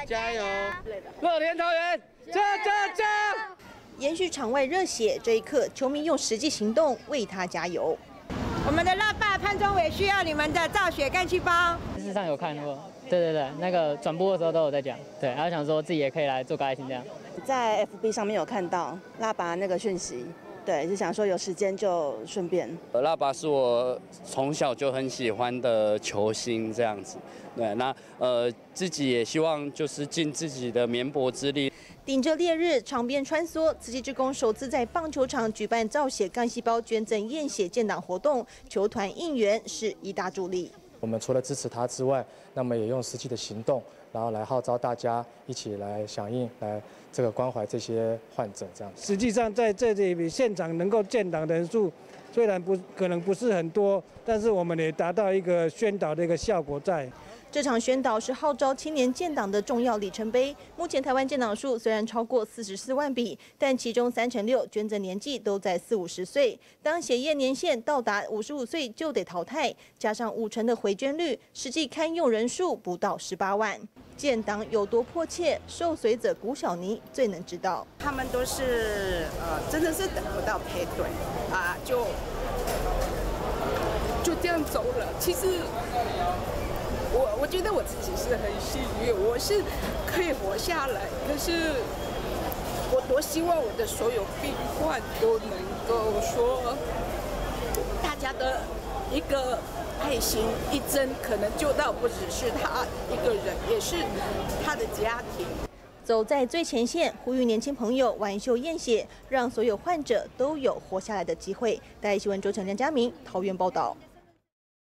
加油！乐天桃园，加！ 延续场外热血，这一刻，球迷用实际行动为他加油。 我们的辣爸潘宗伟需要你们的造血干细胞。 电视上有看过，对，那个转播的时候都有在讲，对，然后想说自己也可以来做个爱心这样。 在 FB 上面有看到辣爸那个讯息。 对，就想说有时间就顺便。 辣爸是我从小就很喜欢的球星，这样子。对，那自己也希望就是尽自己的绵薄之力。 顶着烈日，场边穿梭，慈济志工首次在棒球场举办造血干细胞捐赠验血建档活动，球团应援是一大助力。 我们除了支持他之外，那么也用实际的行动，然后来号召大家一起来响应，来这个关怀这些患者。这样， 实际上在这里现场能够建档的人数，虽然可能不是很多，但是我们也达到一个宣导的一个效果在。 这场宣导是号召青年建档的重要里程碑。目前台湾建档数虽然超过44万笔，但其中36%捐赠年纪都在40-50岁。当血液年限到达55岁就得淘汰，加上50%的回捐率，实际堪用人数不到18万。建档有多迫切，受随者古小妮最能知道。 他们都是真的是等不到配对啊，就这样走了。其实。 我觉得我自己是很幸运，我是可以活下来。可是我多希望我的所有病患都能够说，大家的一个爱心一针，可能救到不只是他一个人，也是他的家庭。 走在最前线，呼吁年轻朋友挽袖验血，让所有患者都有活下来的机会。大爱新闻周成、梁家明，桃园报道。